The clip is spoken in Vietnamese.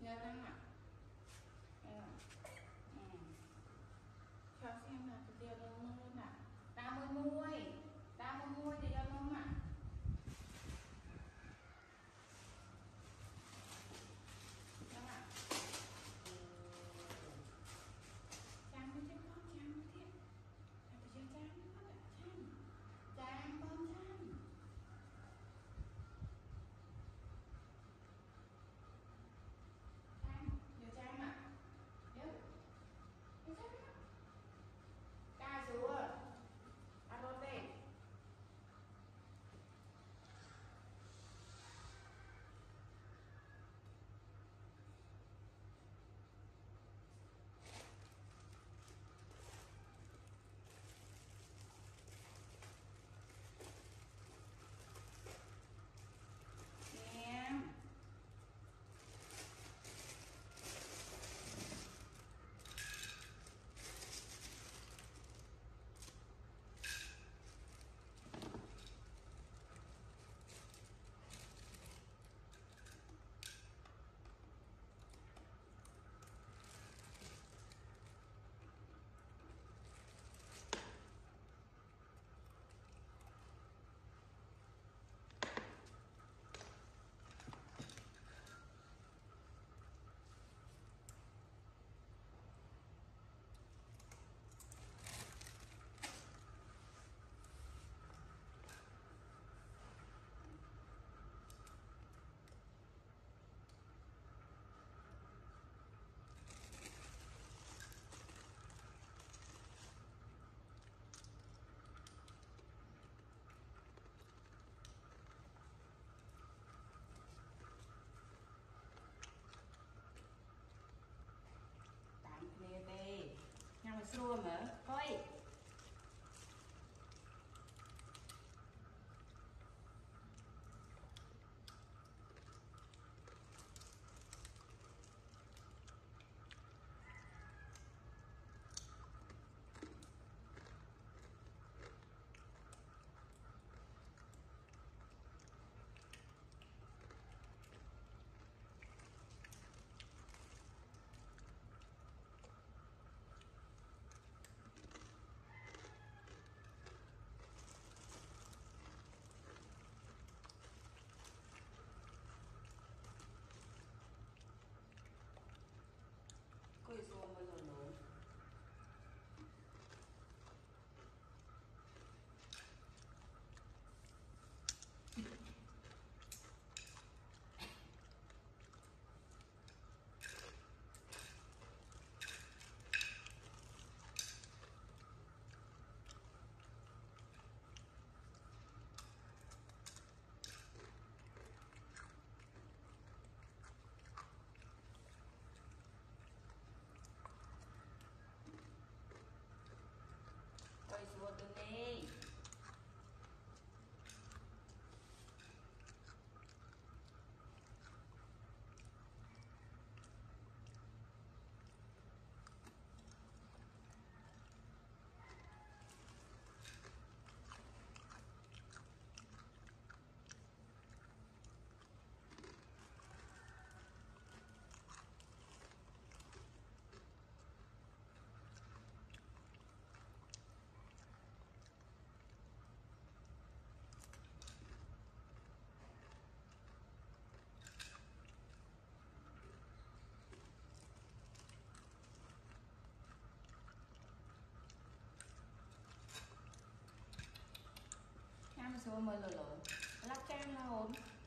nhớ răng ạ. Cho xem là cái tiêu nó luôn ạ. Đa môi môi thì cho nó ạ. Các bạn. Trang với con trang với thiệt. Phải chơi trang với con ạ. Trang con trang. Nhớ trang ạ. Nhớ trang ạ. Ca xuống. Ăn luôn đi. Nè đây, nhau mà xua mở, coi. Coi xua mà rồi nổi. Coi xua từ đi. Nhau mà xua mà rồi nổi. Lắc trang là hồn.